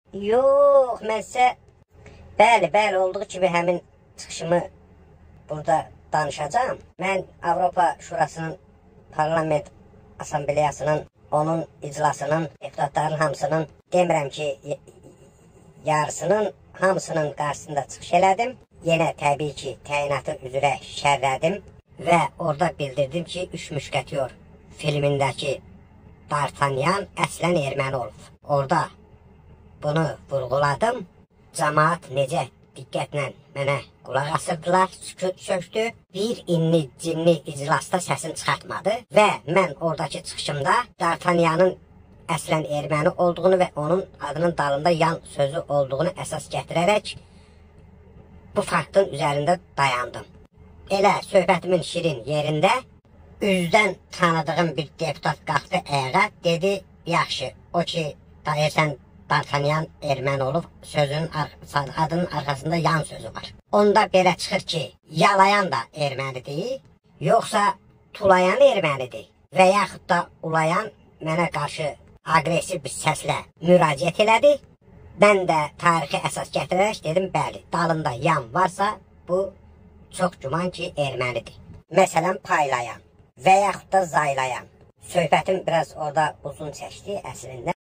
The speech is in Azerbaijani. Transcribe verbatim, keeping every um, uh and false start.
Yox, mən sizə bəli, bəli, olduğu kimi həmin çıxışımı burada danışacağım. Mən Avropa Şurasının Parlament Assambleyasının, onun iclasının, deputatların hamısının, demirəm ki, yarısının, hamısının qarşısında çıxış elədim. Yenə təbii ki, təyinatı üzrə şərlədim və orada bildirdim ki, Üç Müşketiyor filmindəki D'Artagnan əslən erməni olub. Orada bunu vurğuladım. Cəmaat necə diqqətlə mənə qulaq asırdılar, sükut çöktü. Bir inni cinli iclasda səsini çıxartmadı və mən oradakı çıxışımda D'Artagnan'ın əslən erməni olduğunu və onun adının dalında yan sözü olduğunu əsas gətirərək bu faktın üzərində dayandım. Elə söhbətimin şirin yerində üzdən tanıdığım bir deputat qalxdı ayağa, dedi, yaxşı, o ki, deyirsən D'Artagnan erməni olub, sözün adının arxasında yan sözü var. Onda belə çıxır ki, yalayan da ermənidir, yoxsa tulayan ermənidir və yaxud da ulayan mənə qarşı agresiv bir səslə müraciət elədi. Mən də tarixi əsas gətirərək dedim, bəli, dalında yan varsa, bu çox güman ki, ermənidir. Məsələn, paylayan və yaxud da zaylayan. Söhbətim biraz orada uzun çəkdi əslində.